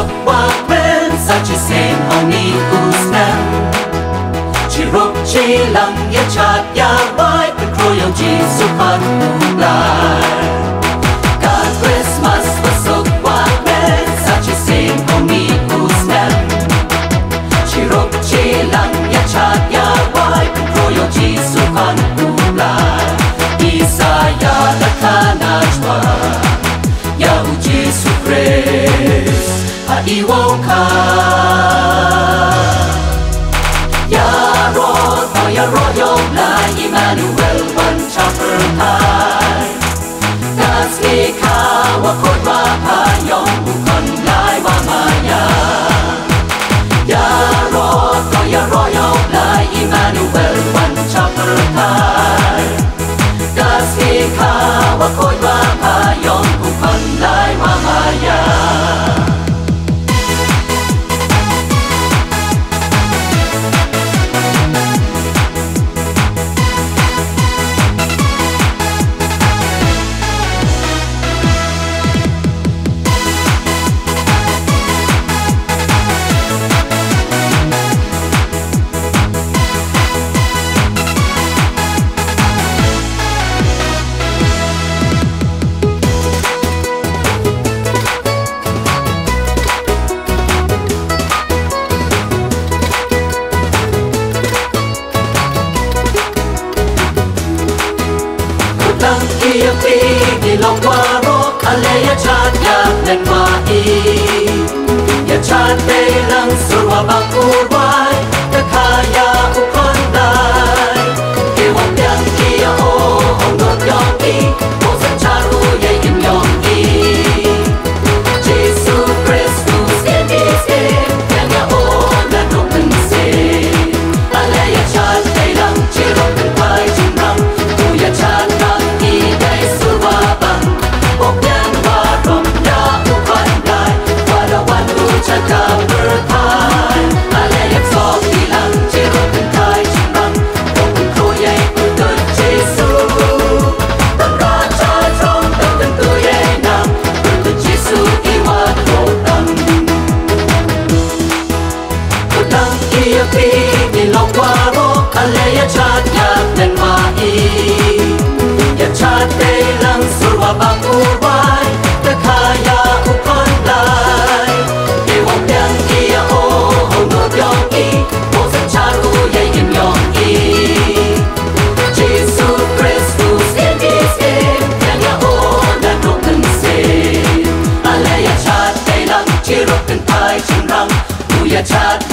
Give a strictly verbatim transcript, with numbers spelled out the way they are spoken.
sok wakben sa chi sen oni usnan chi rok chi lang ya chat ya bai pe kroyo ji su pan ulai God Christmas was sok wakben sa chi sen oni usnan chi rok chi lang ya chat ya bai pe kroyo ji su pan ulai Isaya la kana chwa ya u Jesus Christ a iwoka ya ro no ya ro yo la Emmanuel one chapter kai das ke ka wa ko wa pa yong bu kon lai wa ma ya ya ro no ya ro yo la Emmanuel one chapter kai das ke ka wa ko wa pa yong bu kon lai wa ma ya Lang kia pi di long wa ro ale ya chat ya nen wa i ya chat be lang sur wa bang ur wai ta kha ya u kon dai ke wa pian kia o hong no yong i mo sa cha ru ye im yong i Jesus Christus in his name ya ya o na no pen se ale ya chat be lang chi ro pen pai jin rang tu ya chat chat ya nen ma i ya chat be lang sur wa bang u wai ta kha ya u kon lai ke wa pian ki ya o ho no yong i mo sa cha ru ye im yong i Jesus Christus in his name ya ya o na no kan se ale ya chat be lang chi ro kan pai chin rang tu ya chat